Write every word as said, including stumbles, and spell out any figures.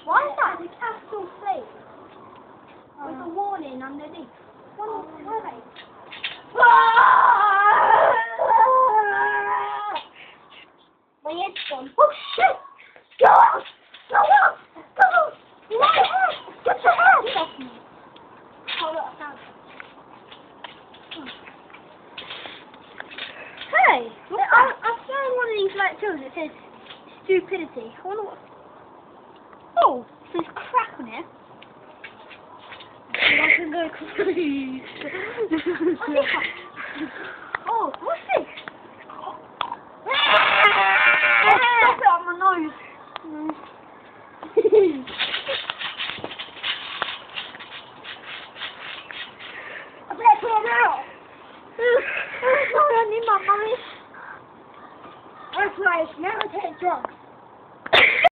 Why is that a capital C? With a warning underneath. What are they? My head's gone. Oh shit! Go out! Go out! Go out! Get your head! Get your head off me! Hold up, I found it. Hey! I, I found one of these like tools that says stupidity. I wonder what. Oh! There's crack on it. I can go crazy. Oh, what's this? Stop it on my nose. I better put it out. I need my money. That's right, never take drugs.